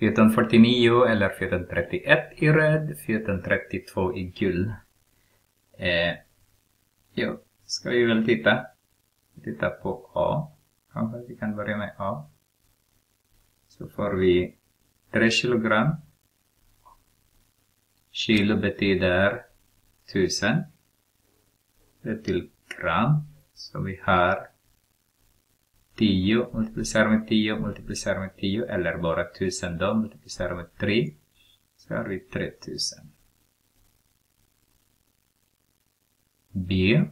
1449 eller 1431 i röd, 1432 i gul. Jo, ska vi väl titta på A. Kanske vi kan börja med A. Så får vi 3 kilogram. Kilo betyder 1000. Det är till gram. Så vi har 10 multiplicerar med 10 multiplicerar med 10 eller bara 1000 då multiplicerar med 3. Så har vi 3000. B.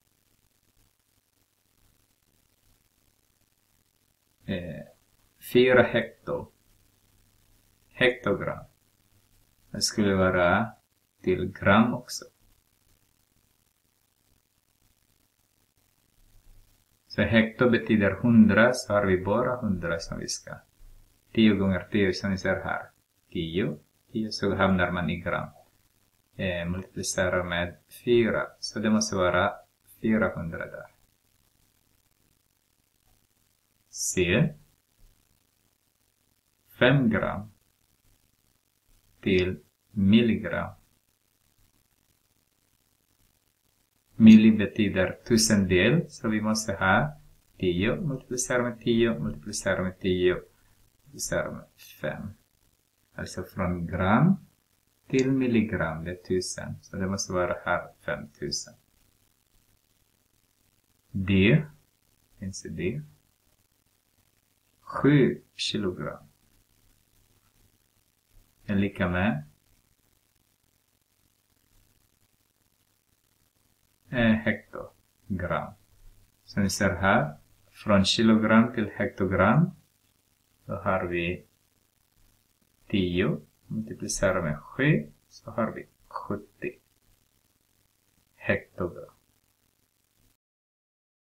4 hektogram. Det skulle vara till gram också. Så hekto betyder 100, så har vi bara 100 som vi ska. 10 gånger 10 som ni ser här. 10 så hamnar man i gram. Multiplicerar med 4, så det måste vara 400 där. C. 5 gram till milligram. Milli betyder tusendel, så vi måste ha 10 multiplicerar med 10 multiplicerar med 10 multiplicerar med 5. Alltså från gram till milligram, det är 1000. Så det måste vara här 5000. D. Finns det? 7 kilogram. Är lika med hektogram. Så ni ser här, från kilogram till hektogram, då har vi 10 multiplicerar med 7, så har vi 70 hektogram.